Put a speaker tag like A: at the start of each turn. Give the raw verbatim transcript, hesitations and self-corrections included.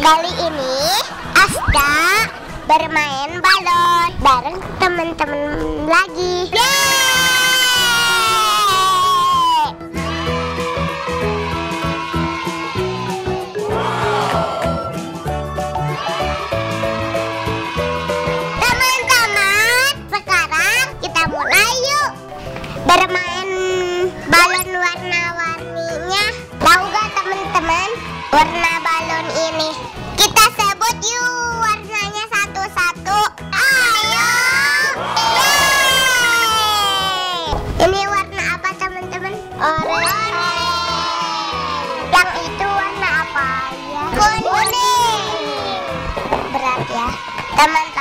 A: Kali ini Asta bermain balon bareng teman-teman lagi. Yeay! Teman-teman, sekarang kita mulai yuk bermain balon warna-warninya. Tahu gak teman-teman warna balon ini? Kita sebut yuk warnanya satu-satu. Ayo! Yeay! Ini warna apa teman-teman? Oranye. Yang itu warna apa ya? Kuning. Berat ya teman.